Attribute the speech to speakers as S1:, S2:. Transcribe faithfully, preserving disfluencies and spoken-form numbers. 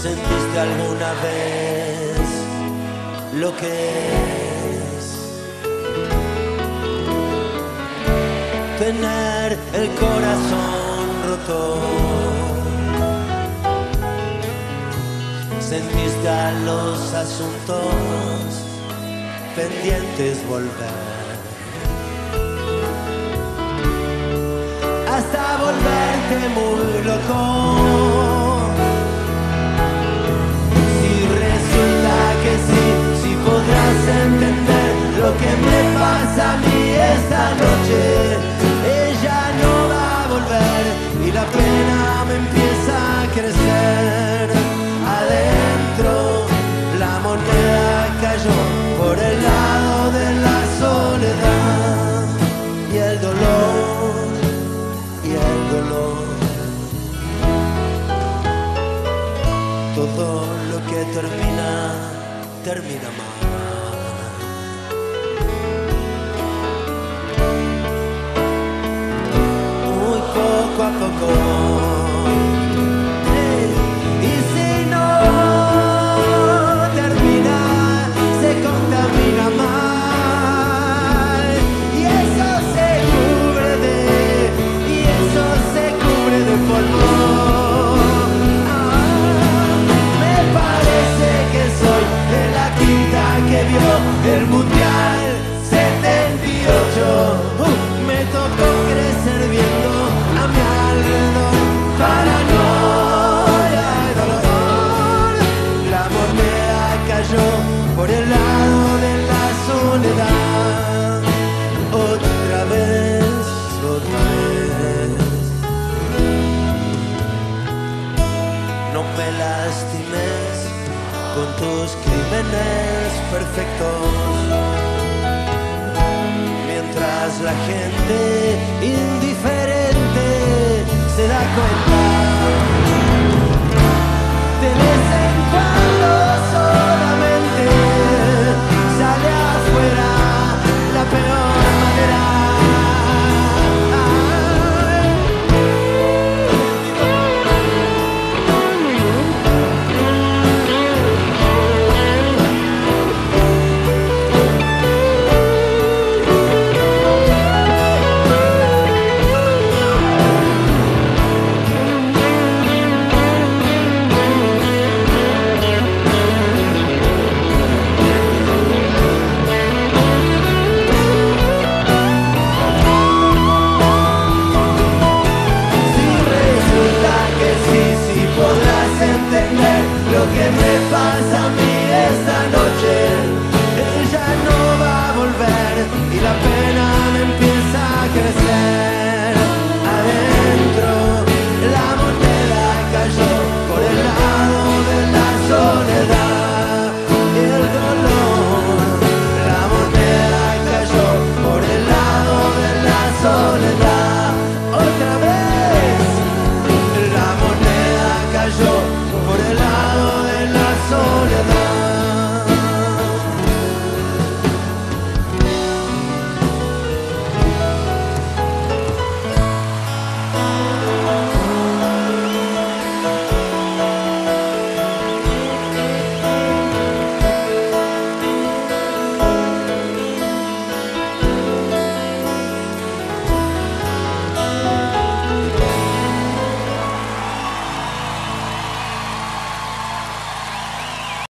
S1: ¿Sentiste alguna vez lo que es tener el corazón roto? ¿Sentiste a los asuntos pendientes volver? Hasta volverte muy loco. Que sí, sí podrás entender lo que me pasa a mí esta noche. Ella no va a volver y la pena me empieza a crecer. Adentro la moneda cayó por el lado de la soledad y el dolor, y el dolor. Todo lo que termina termina mal. Muy poco a poco. Hey. Y si no termina, se contamina mal. Y eso se cubre de, y eso se cubre de polvo. Que vio el Mundial setenta y ocho. uh, Me tocó crecer viendo a mi alrededor paranoia y dolor. La moneda cayó por el lado de la soledad. Otra vez, otra vez. No me lastimes con tus crímenes perfectos, mientras la gente indiferente se da cuenta. De vez en cuando solamente sale afuera la peor manera. Podrás